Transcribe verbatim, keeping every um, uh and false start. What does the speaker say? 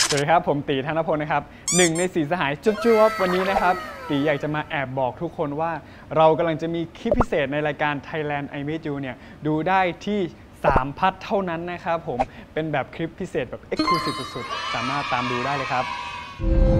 สวัสดีครับผมตีธนพลนะครับหนึ่งในสีสหายจุ๊บจุ๊บวันนี้นะครับตีอยากจะมาแอบบอกทุกคนว่าเรากำลังจะมีคลิปพิเศษในรายการ Thailand I Meet You เนี่ยดูได้ที่สามพัทเท่านั้นนะครับผมเป็นแบบคลิปพิเศษแบบ Exclusive สุดๆสามารถตามดูได้เลยครับ